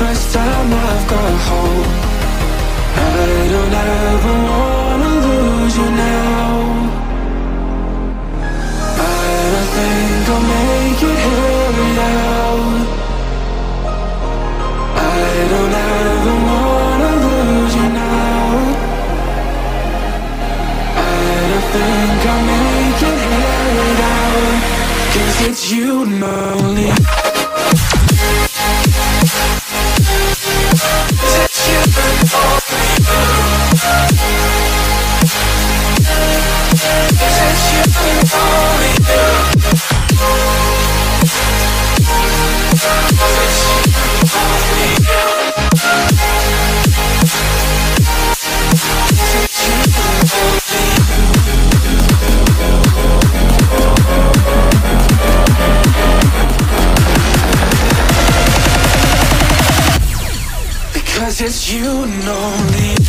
first time I've got hope. I don't ever wanna lose you now. I don't think I'll make it here without. I don't ever wanna lose you now. I don't think I'll make it here without. 'Cause it's you and only. It's you and only you. It's you and only you. It's you and only you. It's you and only you. Because it's you and only you.